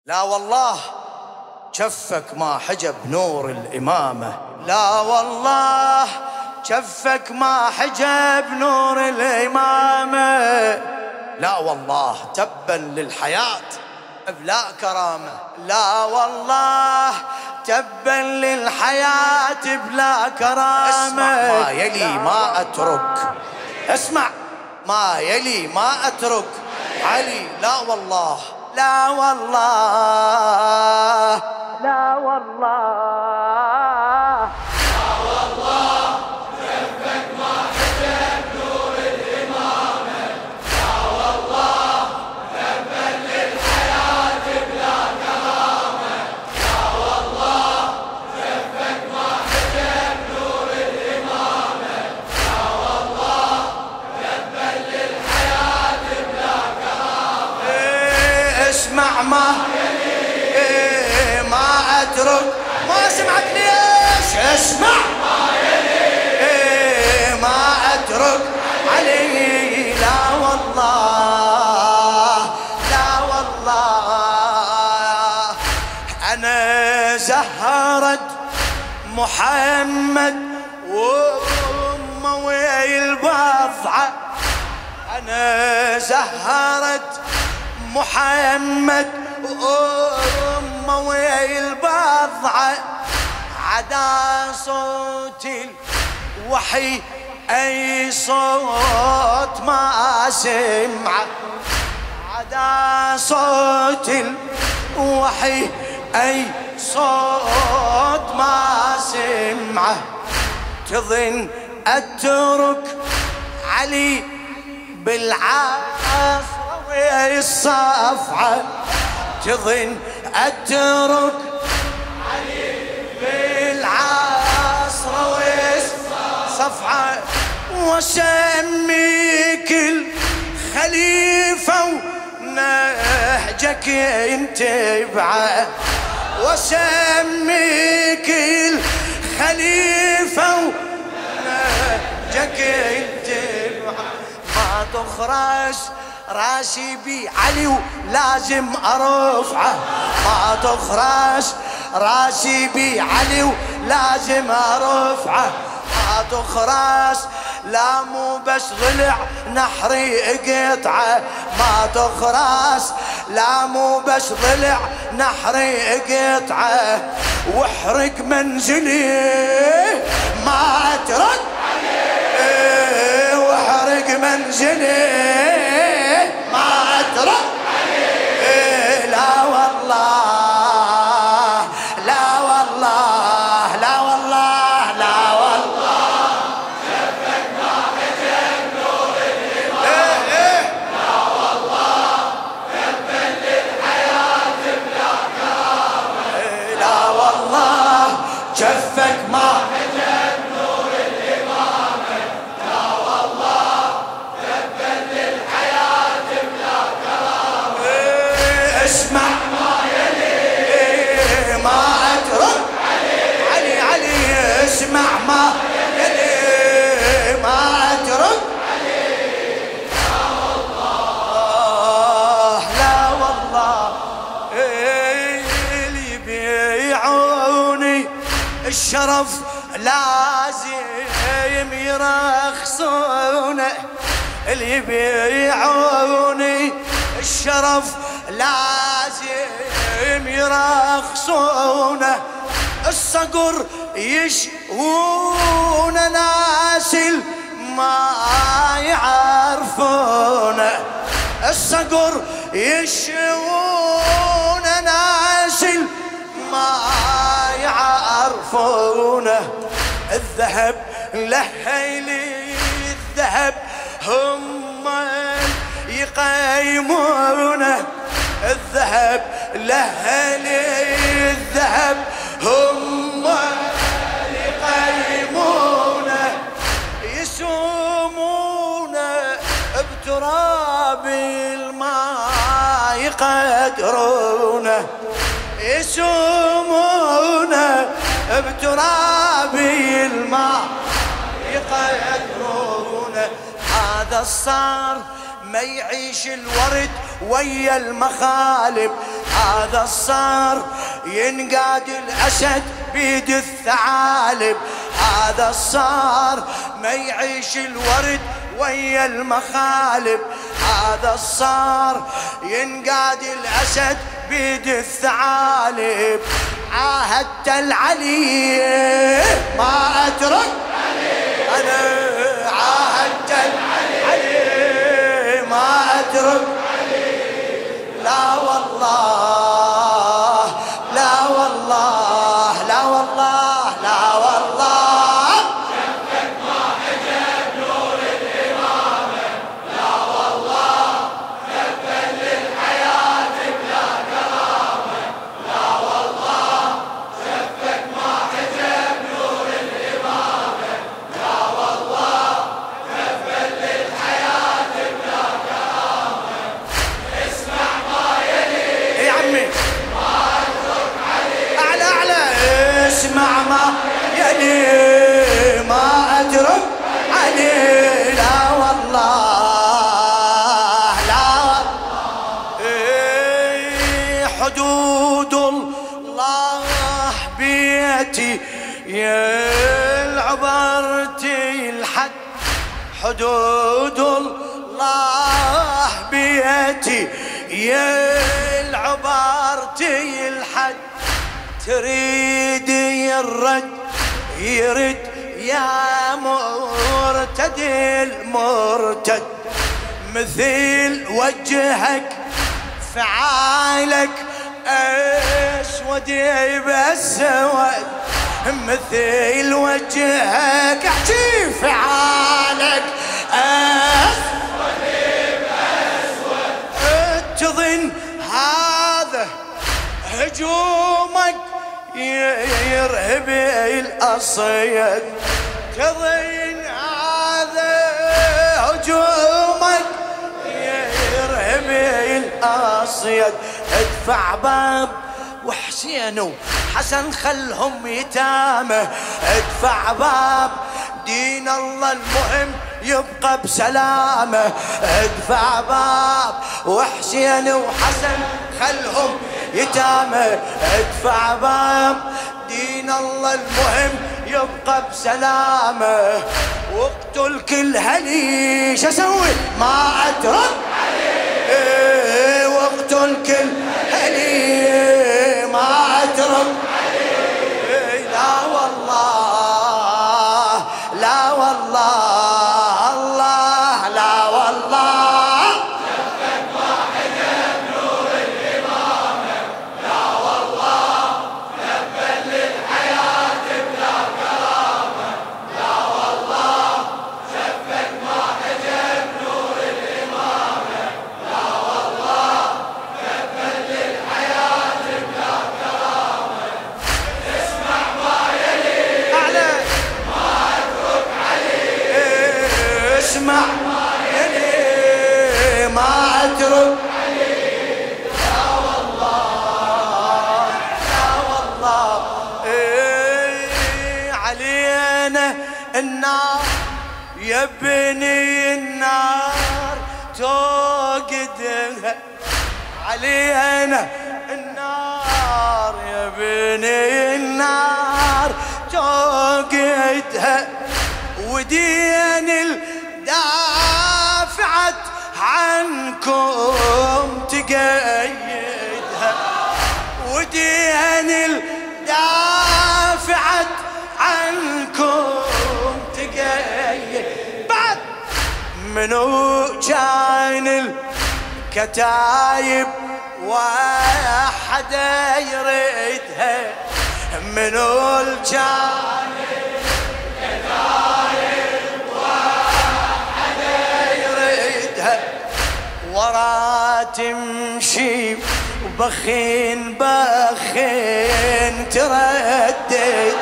لا والله جفك ما حجب نور الإمامة، لا والله جفك ما حجب نور الإمامة، لا والله تبا للحياة بلا كرامة، لا والله تبا للحياة بلا كرامة. اسمع ما يلي ما أترك، اسمع ما يلي ما أترك علي، لا والله لا والله لا والله لا والله جفك ما حجب نور الإمامة، لا والله تبا للحياة بلا كرامة، لا والله جفك ما حجب نور الإمامة، لا والله تبا للحياة بلا كرامة. اسمع ما ما أترك، ما سمعت ليش؟ اسمع ما يلي ما أترك علي، لا والله لا والله. أنا زهرت محمد وأمه ويا البضعة، أنا زهرت محمد وأمه ويا البضعة، عدا صوت الوحي أي صوت ما سمعه، عدا صوت الوحي أي صوت ما سمعه. تظن أترك علي بالعاصرة ويا الصفعة، تظن أترك علي بالعاصرة ويا الصفعة، وسميك الخليفة ونهجك ينتبعه، وسميك الخليفة ونهجك ينتبعه. ما تخرج راسي بعلي ولازم ارفعه، ما تخرج راسي بعلي ولازم ارفعه، ما تخرج لا مو بس ضلع نحري قطعه، ما تخرج لا مو بس ضلع نحري قطعه، واحرق منزلي ما اترك واحرق منزلي ما اترك، لا والله لا والله لا والله لا والله جفك ما حجب نور الإمامة، لا والله تبا للحياة بلا كرامة، لا والله جفك ما حجب نور الإمامة، لا والله تبا للحياة بلا كرامة. اسمع ما يلي ما اترك علي علي، اسمع ما يلي ما اترك لا والله اللي يبيعوني الشرف لازم يرخصونه، اللي يبيعوني الشرف لازم يرخصونه، الصقر يشوون ناس ما يعرفونه، الصقر يشوون ناس ما يعرفونه، الذهب لهيلي الذهب هم يقيمونه، الذهب لهيلي الذهب هم يقيمونه، يسومونه بتراب الماء يقدرونه، يسومونه بتراب الماء يقدرونه. هذا الصار ما يعيش الورد ويا المخالب. هذا الصار ينقاد الأسد بيد الثعالب. هذا الصار ما يعيش الورد ويا المخالب. هذا الصار ينقاد الأسد بيد الثعالب. عاهدت العلي ما أترك أنا، عاهدت العلي ما أترك. لا والله لا والله لا والله لا والله شفك ما حجب نور الإمامة. لا والله شفك للحياة بلا كرامة. لا والله شفك ما حجب نور الإمامة. لا والله شفك للحياة بلا كرامة. اسمع ما يلي يا عمي ما أترك علي. أعلى أعلى. اسمع ما يلي ما أترك عليه. لا والله لا والله. حدود الله بيتي يا العبرتي الحد. حدود الله بيتي يا العبرتي الحد. تريد الرد يرد يا مرتد المرتد. مثل وجهك فعالك اسود بالسواد. مثل وجهك احكي فعالك اسود باسود. تظن هذا هجومك يرهب الأصيد. تظن هذا هجومك يرهب الأصيد. ادفع باب وحسين وحسن خلهم يتامه. ادفع باب دين الله المهم يبقى بسلامه. ادفع باب وحسين وحسن خلهم يتامه. ادفع باب دين الله المهم يبقى بسلامه. واقتل كل هلي شو اسوي ما اترك عليه. واقتل كل هلي ما اترك عليه. لا والله لا والله الله لا والله شفك ما حجب نور الإمامة. لا والله شفك للحياة بلا كرامة. لا والله شفك ما حجب نور الإمامة. لا والله شفك للحياة بلا كرامة. اسمع ما يلي أعلى. ما أترك عليه. اسمع يلي ما اترك. لا والله لا والله. علينا النار يا بني النار توقدها. علينا النار يا بني النار توقدها. ودين دافعت عنكم تقيدها. ودين دافعت عنكم تقيد. بعد منو كان الكتايب وحدا يريدها. منو كان ورا تمشي وبخين بخين تردد.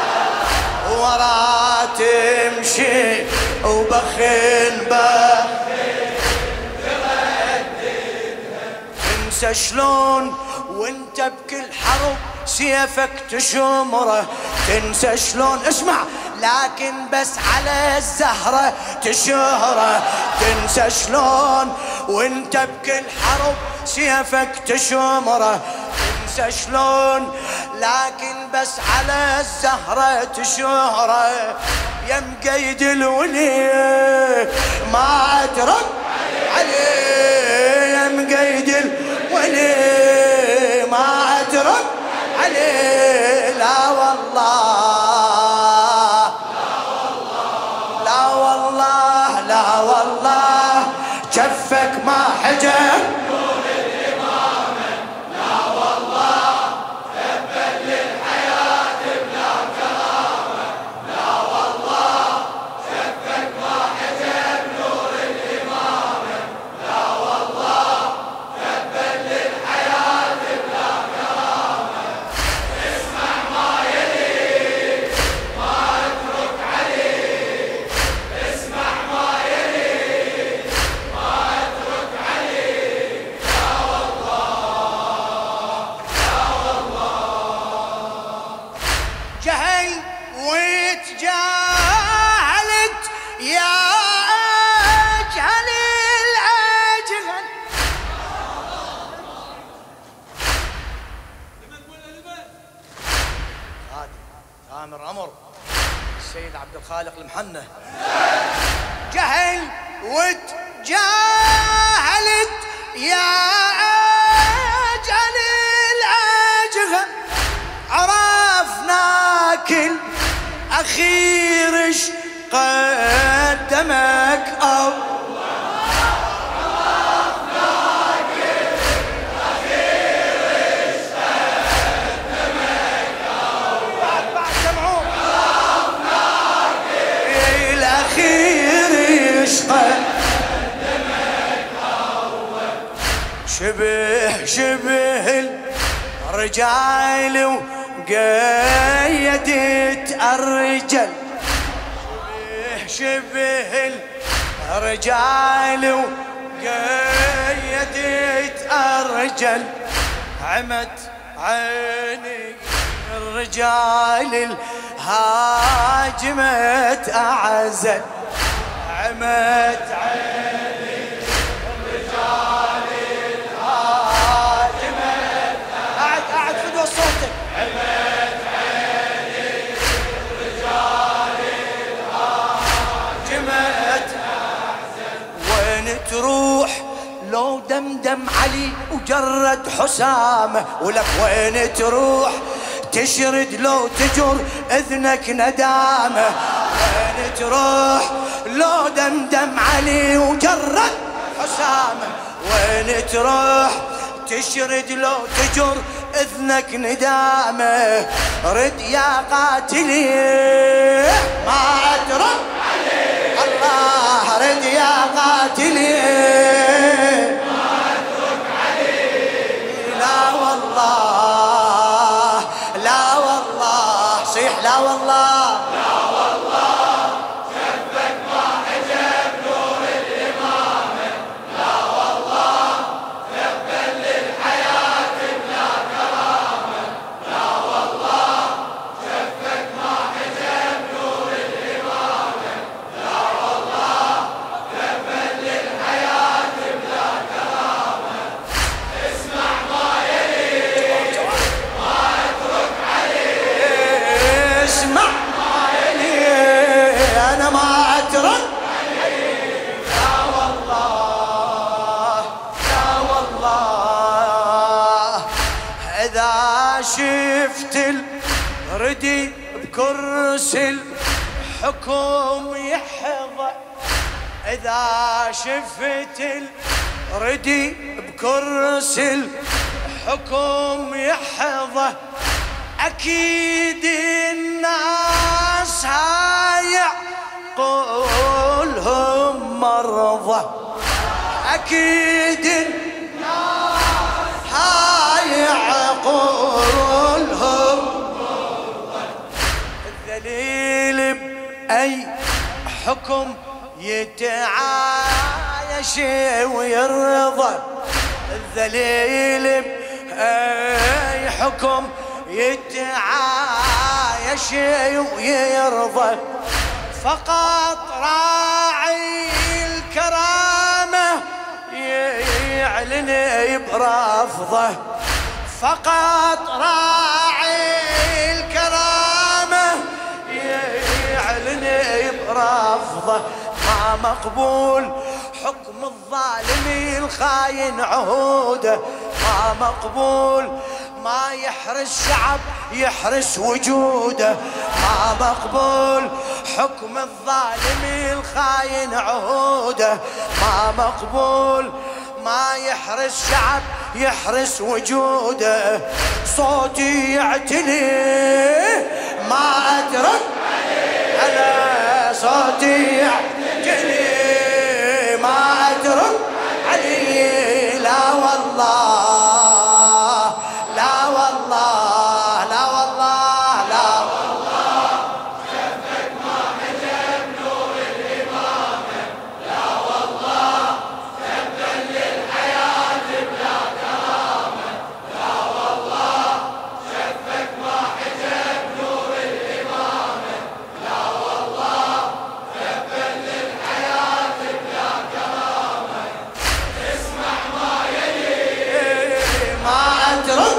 ورا تمشي وبخين بخين تردد. تنسى شلون وانت بكل حرب سيفك تشمره، تنسى شلون اسمع لكن بس على الزهرة تشهره، تنسى شلون وانت بكل حرب سيفك تشمره، تنسى شلون لكن بس على الزهرة تشهره. يا مقيد الولي ما اترك عليه، يا مقيد الولي ما اترك عليه. لا والله لا والله لا والله كفك ما حجب نور الإمامة. لا والله تبا للحياة بلا كرامة. لا والله كفك ما حجب نور الإمامة. لا والله تبا للحياة بلا كرامة. اسمع ما يلي ما اترك عليه، اسمع ما يلي ما اترك عليه. لا والله لا والله جهل وتجاهلت يا أجهل الأجهل. آمر أمر السيد عبد الخالق المحنة. جهل وتجاهلت يا أجهل الأجهل، عرفنا كل أخير إيش قدمك أو شبه الرجال وقيدت الرجل، شبه الرجال وقيدت الرجل. عمت عيني الرجال الهاجمت أعزل، عمت عيني الرجال الهاجمت. قاعد فدوى صوتك. عمت عيني الرجال الهاجمت أعزل. وين تروح لو دمدم علي وجرد حسامه، ولك وين تروح تشرد لو تجر اذنك ندامه، وين تروح لو دمدم علي وجرد حسامه، وين تروح تشرد لو تجر اذنك ندامه. رد يا قاتلي ما اترك عليه، الله رد يا قاتلي ما اترك عليه. لا والله لا والله صيح لا والله لا والله كفك ما حجب نور الإمامة. لا والله تبا للحياة بلا كرامة. لا والله كفك ما حجب نور الإمامة. لا والله تبا للحياة بلا كرامة. اسمع ما يلي ما اترك عليه، اسمع ما يلي انا ما اترك. لا والله لا والله اذا شفت الردي بكرسي الحكم يحظى، اذا شفت الردي بكرسي الحكم يحظى، اكيد الناس هاي عقولهم مرضى، اكيد الناس هاي عقولهم مرضى. الذليل باي حكم يتعايش ويرضى، الذليل اي حكم يتعايش ويرضى، فقط راعي الكرامة يعلن برفضه، فقط راعي الكرامة يعلن برفضه. ما مقبول حكم الظالم الخاين عهوده، ما مقبول ما يحرس شعب يحرس وجوده، ما مقبول حكم الظالم الخاين عهوده، ما مقبول ما يحرس شعب يحرس وجوده. صوتي يعتلي ما أدرك على صوتي يعتلي ما أدرك عليه. لا والله لا والله لا والله لا والله شفك ما حجب نور الإمامة، لا والله تبا للحياة بلا كرامة، لا والله شفك ما حجب نور الإمامة، لا والله تبا للحياة بلا كرامة. اسمع ما يلي ما أدرك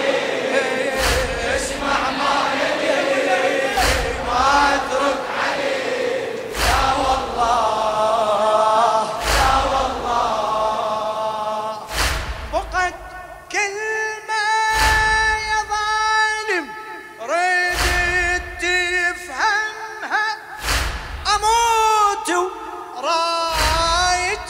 اسمع ما يلي ما أدرك لا والله لا والله. بقت كلمة يا ظالم ردت تفهمها، أموت وراية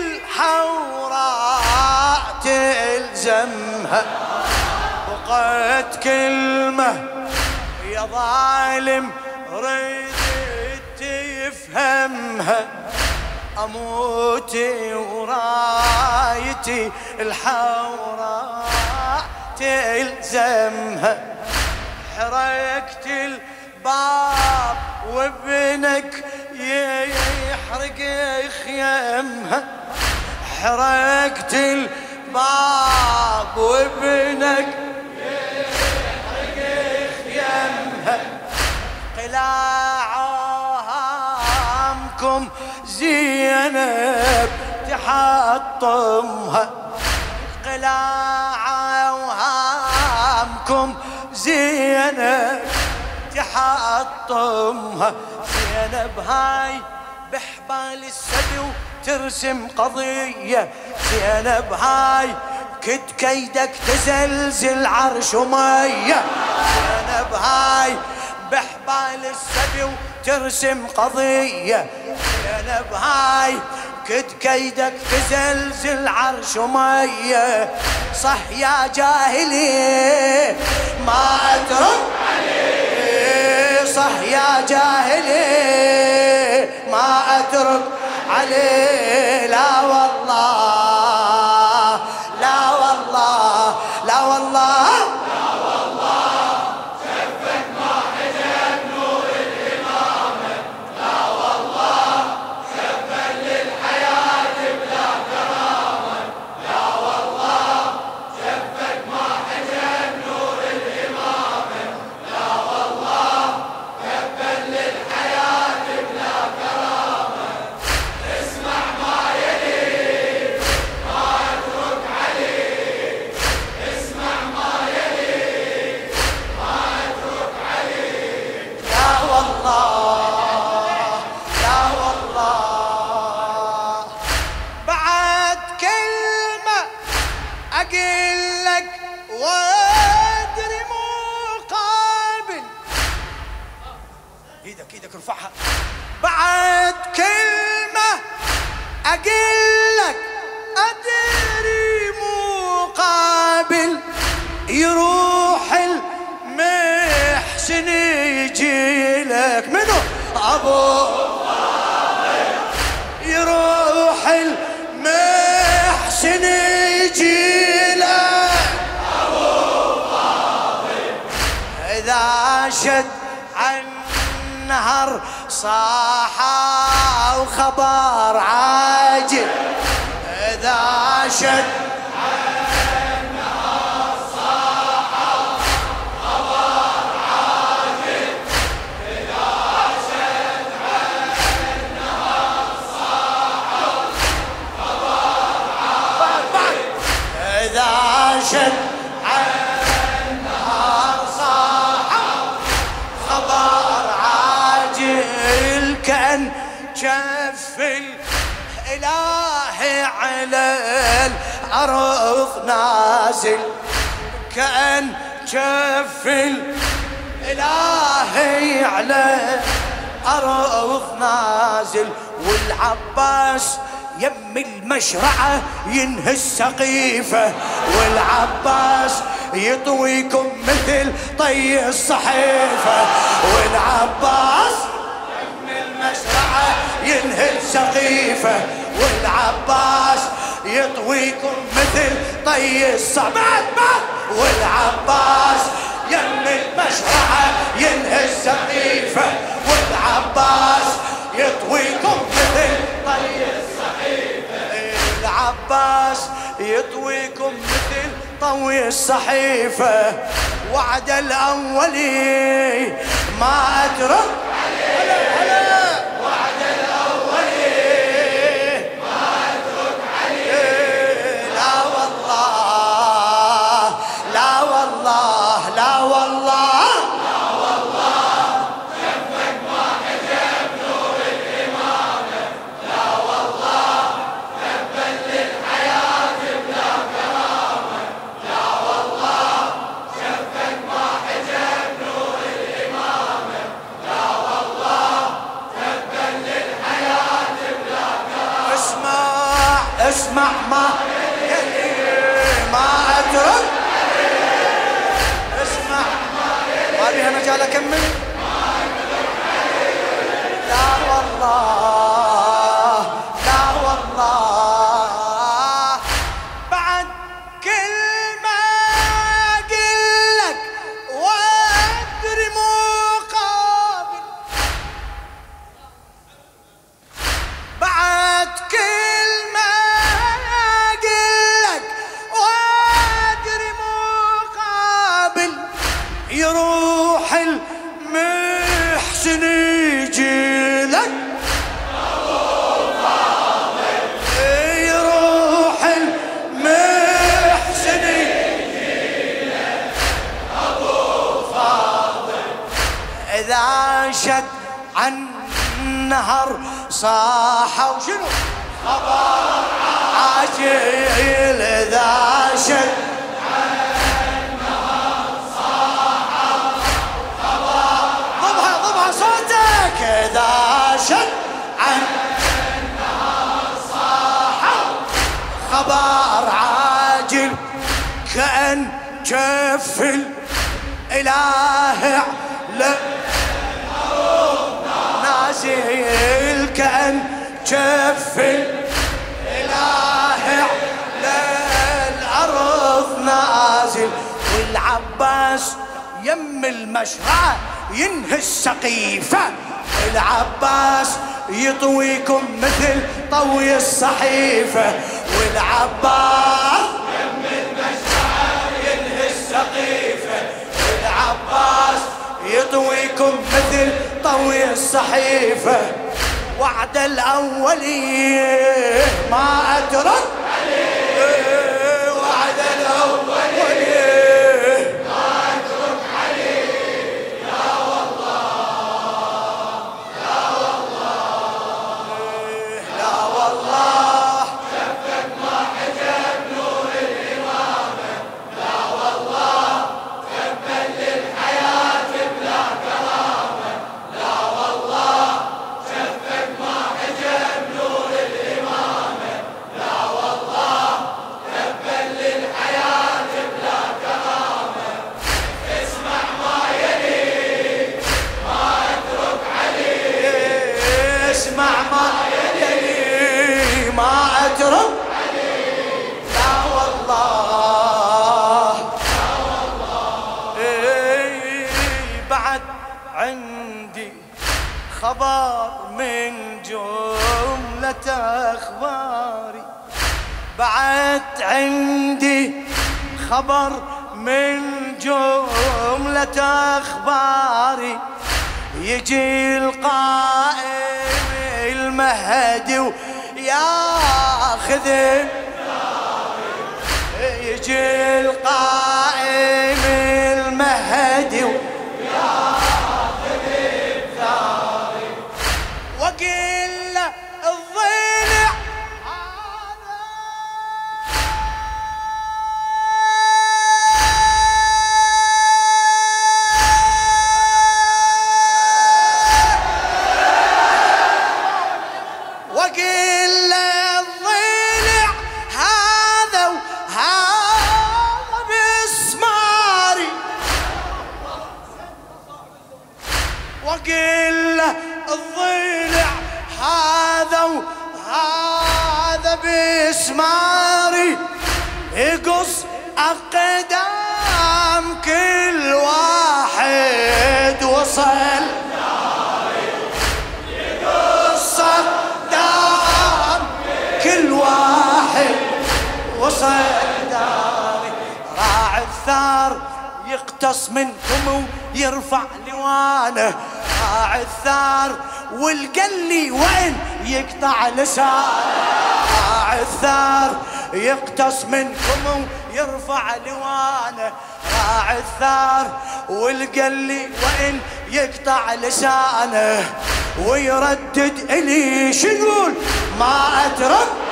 الحوراء تلزمها. بقت كلمة يا ظالم ردت تفهمها، أموت ورايتي الحوراء تلزمها. حركت الباب وابنك يحرق خيمها، حركت الباب وابنك يحرق خيمها. قلاعامكم زينب تحطمها، قلاعامكم زينب تحطمها. زينب هاي بحبال السبي وترسم قضية، زينب هاي كد كيدك تزلزل عرش ومية، زينب هاي بحبال السبي وترسم قضية، زينب هاي كد كيدك تزلزل عرش ومية. صح يا جاهلي ما أدرك عليه، صح يا جاهلي ما أدرك عليه. لا والله لا والله لا والله لا والله شفك ما حجب نور الإمامة، لا والله تبا للحياة بلا كرامة، لا والله شفك ما حجب نور الإمامة، لا والله تبا للحياة بلا كرامة. اسمع ما يلي ما أترك عليه، اسمع ما يلي ما أترك عليه. لا والله لا والله. بعد كلمة أقول لك وادري مقابل، ايدك ارفعها. بعد كلمة أقول لك أدري مقابل، يروح المحسن يجي لك منو أبو، يروح المحسن يجي لك أبو فاضل. إذا شد عن نهر صاحا وخبر عاجل، إذا شد عن نهار شف الإلهي على الأرض نازل، كأن شف الإلهي على الأرض نازل، والعباس يم المشرعة ينهي السقيفة، والعباس يطويكم مثل طي الصحيفة، والعباس يم المشرعة ينهي السقيفة، والعباس يطويكم مثل طي الصحيفة، والعباس يم المشرعة ينهي السقيفة، والعباس يطويكم مثل طي الصحيفة، العباس يطويكم مثل طوي الصحيفة. وعد الأولي ما أترك هلا هلا، وعد الأولي ما أترك عليه، لا والله لا والله لا والله اسمع ما اترك، اسمع ما بيها مجال اكمل، لا والله لا والله بعد كل ما اقلك وادري مقابل، بعد كل ما يروح المحسن يجي لك، يروح المحسن يجي لك أبو فاضل، إذا شد عن النهر صاحة وشنو خبر عاجل، إذا شد إذا شد عن النهر صاحة خبر عاجل، كأن جف الإله على الأرض نازل، كأن جف الإله على الأرض نازل، والعباس يم المشرعة ينهي السقيفة، والعباس يطويكم مثل طوي الصحيفة، والعباس يم المشرعة ينهي السقيفة، والعباس يطويكم مثل طوي الصحيفة. وعد الأولي ما أترك عليه، وعد الأولي عندي خبر من جملة أخباري، بعد عندي خبر من جملة أخباري، يجي القائم المهدي وياخذ، يجي القائم المهدي وياخذ الثاري، وقل مسماري يقص أقدام كل واحد وصل يقص أقدام كل واحد وصل داري. راعي الثار يقتص منكم ويرفع لوانه، راعي الثار والقلي وين يقطع لسانه، راعي الثار يقتص منكم ويرفع لوانه، راعي الثار والقلي وين يقطع لسانه، ويردد إلي شنقول ما أترك